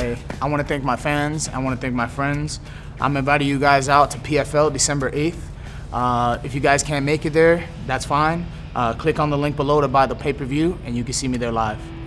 hey, I want to thank my fans. I want to thank my friends. I'm inviting you guys out to PFL December 8th. If you guys can't make it there, that's fine. Click on the link below to buy the pay-per-view, and you can see me there live.